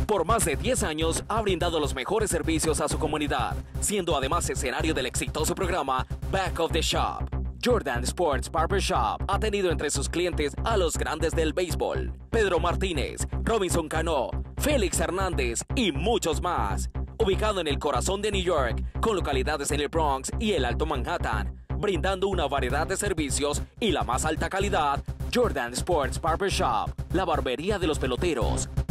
Por más de 10 años ha brindado los mejores servicios a su comunidad, siendo además escenario del exitoso programa Back of the Shop. Jordan Sports Barbershop ha tenido entre sus clientes a los grandes del béisbol: Pedro Martínez, Robinson Cano, Félix Hernández y muchos más. Ubicado en el corazón de New York, con localidades en el Bronx y el Alto Manhattan, brindando una variedad de servicios y la más alta calidad, Jordan Sports Barbershop, la barbería de los peloteros.